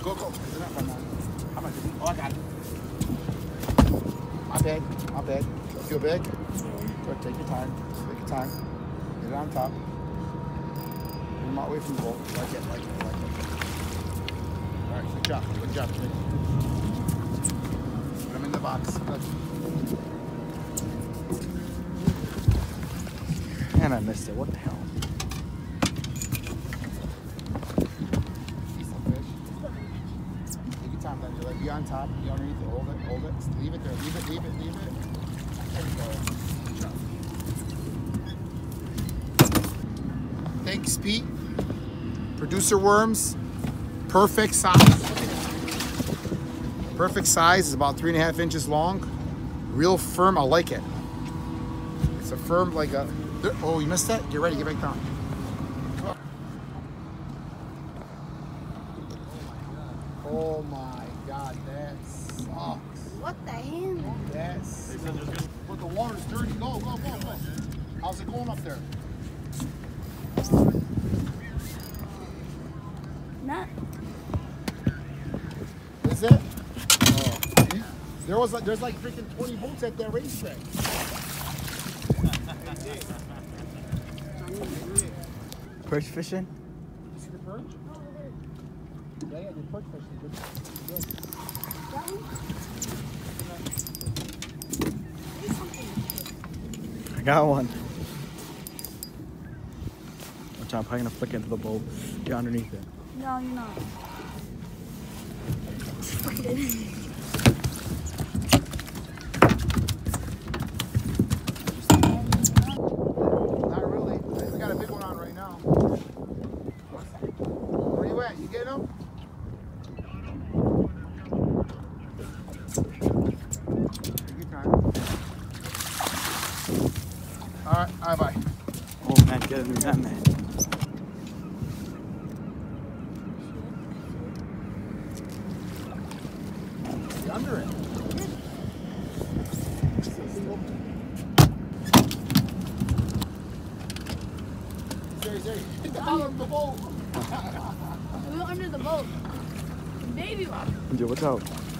Go, go. It's enough, I'm on. How much? Oh, I got it. My bad. Feel big? Good, take your time. Take your time. Get it on top. Get them out away from the bolt. Like it. All right, good job. Kid. Put them in the box. Good. And I missed it. What the hell? Time then, you'll be on top, be underneath it, hold it, leave it there, leave it. There you go. Good job. Thanks, Pete. Producer worms, perfect size. Perfect size is about 3.5 inches long. Real firm, I like it. It's a firm like a, oh, you missed that? Get ready, get back down. Oh my God, that sucks. What the hell? That's. But the water's dirty. Go. How's it going up there? Not. Is it? Oh. There's like freaking 20 boats at that racetrack. Perch fishing? You see the perch? Yeah, the perch fishing. Good. I got one. Watch out, I'm probably gonna flick into the boat. Get underneath it. No, you're not. Not really. We got a big one on right now. Where you at? You getting him? Take your time. All right, bye. Oh man, get it, that man. Get under it. There. Get the bottom of the boat. We were under the boat. Baby one. Dude, watch out.